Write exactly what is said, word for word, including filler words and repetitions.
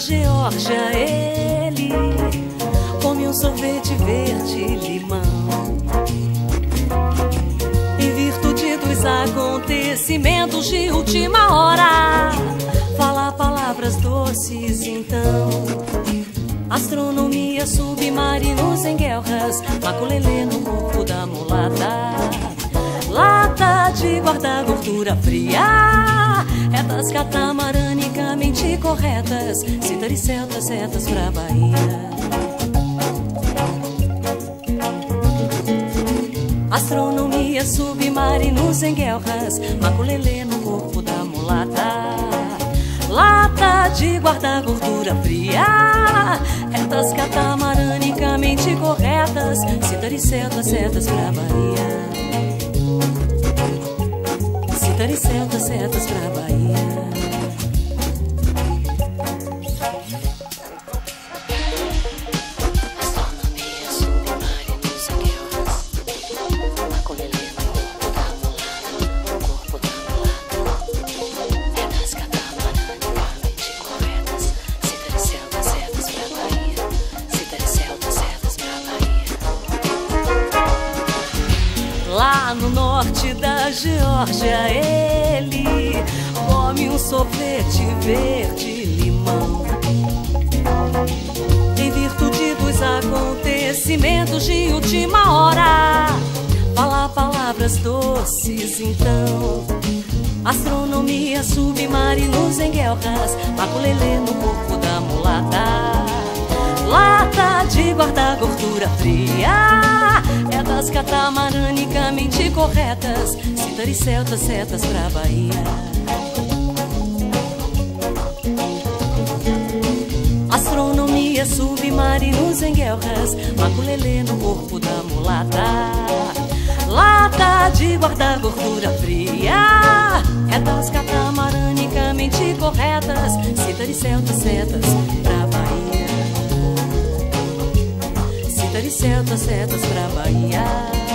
Geórgia, ele come um sorvete verde-limão. Em virtude dos acontecimentos de última hora, fala palavras doces então. Astronomia, submarinos em guerras, maculelê no corpo da mulata. Lata de guardar gordura fria, retas catamaranicamente corretas, cítara e celta, setas pra Bahia. Astronomia, submarinos em guerras, maculelê no corpo da mulata. Lata de guardar gordura fria, retas catamaranicamente corretas, cítara e celta, setas pra Bahia. Cítara e celta, setas pra Bahia. Lá no norte da Geórgia, ele come um sorvete verde-limão. Em virtude dos acontecimentos de última hora, fala palavras doces então. Astronomia, submarinos em guerras, maculelê no corpo da mulata. Lata de guardar gordura fria, retas catamaranicamente corretas, cítara e celta, setas pra Bahia. Astronomia, submarinos em guerras, maculelê no corpo da mulata. Lata de guardar gordura fria, retas catamaranicamente corretas, cítara e celta, setas pra Bahia. Cítara e celta, setas pra Bahia.